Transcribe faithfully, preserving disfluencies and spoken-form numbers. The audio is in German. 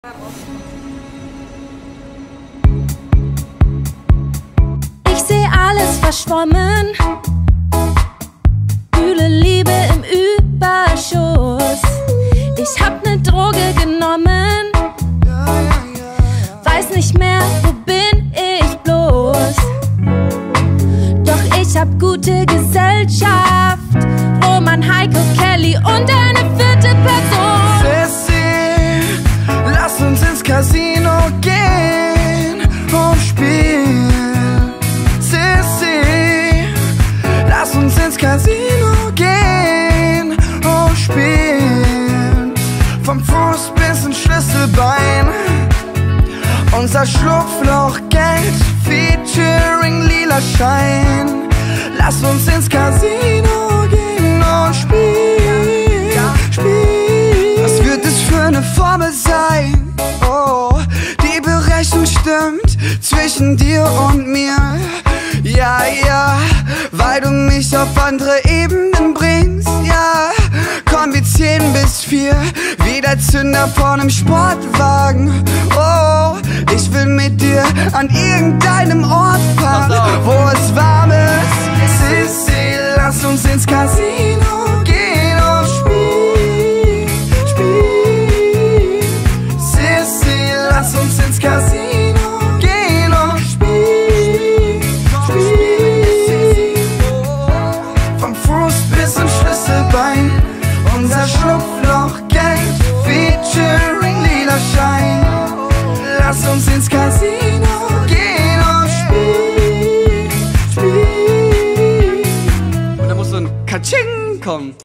Ich seh alles verschwommen, fühle Liebe im Überschuss. Ich hab ne Droge genommen, weiß nicht mehr, wo bin ich bloß. Doch ich hab gute Gesellschaft, Roman, Heiko, Kelly und eine vierte Person. Sissi, lass uns ins Casino gehen und spielen. Sissi, lass uns ins Casino gehen und spielen. Vom Fuß bis ins Schlüsselbein, unser Schlupfloch Geld, featuring lila Schein. Lass uns ins Casino gehen und spielen, spielen. Was wird es für eine Formel sein? Oh, die Berechnung stimmt zwischen dir und mir. Ja, ja, weil du mich auf andere Ebenen bringst. Ja, komm, wir zählen bis vier, wie der Zünder vor nem Sportwagen. Oh, ich will mit dir an irgendeinem Ort fahren, wo es warm ist. Sissi, lass uns ins Casino